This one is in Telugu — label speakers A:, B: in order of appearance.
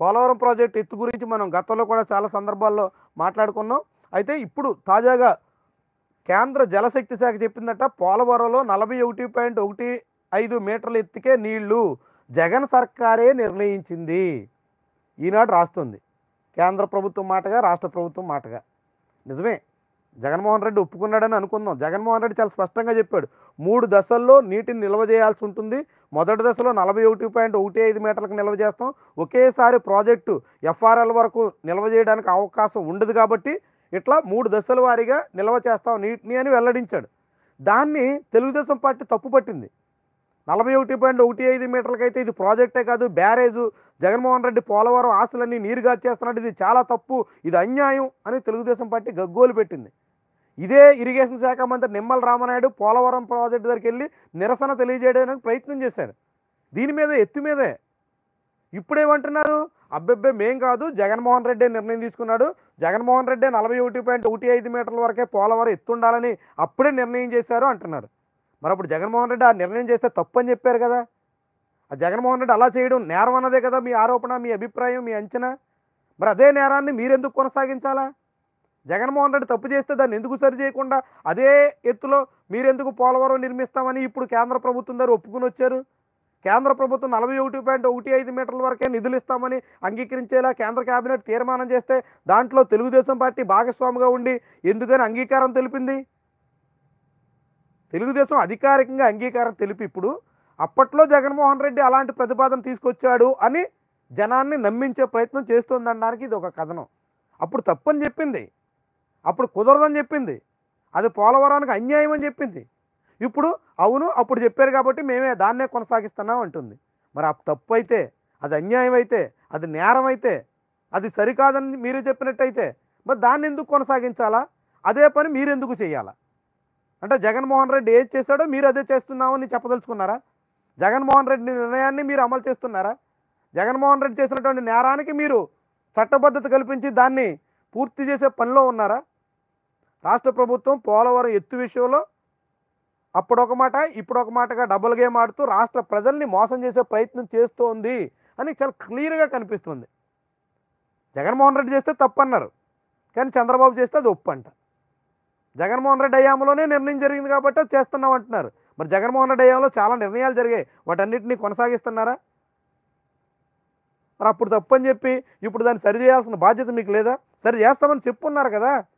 A: పోలవరం ప్రాజెక్ట్ ఎత్తు గురించి మనం గతంలో కూడా చాలా సందర్భాల్లో మాట్లాడుకున్నాం. అయితే ఇప్పుడు తాజాగా కేంద్ర జలశక్తి శాఖ చెప్పిందట, పోలవరంలో 41.15 మీటర్ల ఎత్తుకే నీళ్లు జగన్ సర్కారే నిర్ణయించింది. ఈనాడు రాస్తుంది. కేంద్ర ప్రభుత్వం మాటగా, రాష్ట్ర ప్రభుత్వం మాటగా. నిజమే, జగన్మోహన్ రెడ్డి ఒప్పుకున్నాడని అనుకుందాం. జగన్మోహన్ రెడ్డి చాలా స్పష్టంగా చెప్పాడు, 3 దశల్లో నీటిని నిల్వ చేయాల్సి ఉంటుంది. మొదటి దశలో 41.15 మీటర్లకు నిల్వ చేస్తాం. ఒకేసారి ప్రాజెక్టు ఎఫ్ఆర్ఎల్ వరకు నిల్వ చేయడానికి అవకాశం ఉండదు కాబట్టి ఇట్లా 3 దశల వారీగా నిల్వ చేస్తాం నీటిని అని వెల్లడించాడు. దాన్ని తెలుగుదేశం పార్టీ తప్పుపట్టింది. 41.15 మీటర్లకైతే ఇది ప్రాజెక్టే కాదు, బ్యారేజు. జగన్మోహన్ రెడ్డి పోలవరం ఆశలన్నీ నీరుగార్చేస్తున్నాడు, ఇది చాలా తప్పు, ఇది అన్యాయం అని తెలుగుదేశం పార్టీ గగ్గోలు పెట్టింది. ఇదే ఇరిగేషన్ శాఖ మంత్రి నిమ్మల రామనాయుడు పోలవరం ప్రాజెక్టు దగ్గరికి వెళ్ళి నిరసన తెలియజేయడానికి ప్రయత్నం చేశారు. దీని మీద ఎత్తు మీదే. ఇప్పుడేమంటున్నారు, అబ్బెబ్బే మేం కాదు, జగన్మోహన్ రెడ్డి నిర్ణయం తీసుకున్నాడు, జగన్మోహన్ రెడ్డి 41.15 మీటర్ల వరకే పోలవరం ఎత్తుండాలని అప్పుడే నిర్ణయం చేశారు అంటున్నారు. మరి అప్పుడు జగన్మోహన్ రెడ్డి ఆ నిర్ణయం చేస్తే తప్పు అని చెప్పారు కదా. ఆ జగన్మోహన్ రెడ్డి అలా చేయడం నేరం అన్నదే కదా మీ ఆరోపణ, మీ అభిప్రాయం, మీ అంచనా. మరి అదే నేరాన్ని మీరెందుకు కొనసాగించాలా? జగన్మోహన్ రెడ్డి తప్పు చేస్తే దాన్ని ఎందుకు సరి చేయకుండా అదే ఎత్తులో మీరెందుకు పోలవరం నిర్మిస్తామని ఇప్పుడు కేంద్ర ప్రభుత్వం దగ్గర ఒప్పుకుని వచ్చారు? కేంద్ర ప్రభుత్వం 41.15 మీటర్ల వరకే నిధులు ఇస్తామని అంగీకరించేలా కేంద్ర కేబినెట్ తీర్మానం చేస్తే దాంట్లో తెలుగుదేశం పార్టీ భాగస్వామిగా ఉండి ఎందుకని అంగీకారం తెలిపింది? తెలుగుదేశం అధికారికంగా అంగీకారం తెలిపి ఇప్పుడు అప్పట్లో జగన్మోహన్ రెడ్డి అలాంటి ప్రతిపాదన తీసుకొచ్చాడు అని జనాన్ని నమ్మించే ప్రయత్నం చేస్తుందనడానికి ఇది ఒక కథనం. అప్పుడు తప్పని చెప్పింది, అప్పుడు కుదరదని చెప్పింది, అది పోలవరానికి అన్యాయం అని చెప్పింది. ఇప్పుడు అవును అప్పుడు చెప్పారు కాబట్టి మేమే దాన్నే కొనసాగిస్తున్నాం అంటుంది. మరి ఆ తప్పు అయితే, అది అన్యాయం అయితే, అది నేరం అయితే, అది సరికాదని మీరే చెప్పినట్టయితే మరి దాన్ని ఎందుకు కొనసాగించాలా? అదే పని మీరెందుకు చేయాలా? అంటే జగన్మోహన్ రెడ్డి ఏది చేశాడో మీరు అదే చేస్తున్నామని చెప్పదలుచుకున్నారా? జగన్మోహన్ రెడ్డి నిర్ణయాన్ని మీరు అమలు చేస్తున్నారా? జగన్మోహన్ రెడ్డి చేసినటువంటి నేరానికి మీరు చట్టబద్ధత కల్పించి దాన్ని పూర్తి చేసే పనిలో ఉన్నారా? రాష్ట్ర ప్రభుత్వం పోలవరం ఎత్తు విషయంలో అప్పుడొక మాట ఇప్పుడొక మాటగా డబుల్ గేమ్ ఆడుతూ రాష్ట్ర ప్రజల్ని మోసం చేసే ప్రయత్నం చేస్తోంది అని చాలా క్లియర్గా కనిపిస్తుంది. జగన్మోహన్ రెడ్డి చేస్తే తప్పన్నారు, కానీ చంద్రబాబు చేస్తే అది ఒప్పు అంట. జగన్మోహన్ రెడ్డి హయాంలోనే నిర్ణయం జరిగింది కాబట్టి అది చేస్తున్నాం అంటున్నారు. మరి జగన్మోహన్ రెడ్డి హయాంలో చాలా నిర్ణయాలు జరిగాయి, వాటన్నిటిని కొనసాగిస్తున్నారా? మరి అప్పుడు తప్పని చెప్పి ఇప్పుడు దాన్ని సరి చేయాల్సిన బాధ్యత మీకు లేదా? సరి చేస్తామని చెప్పున్నారు కదా.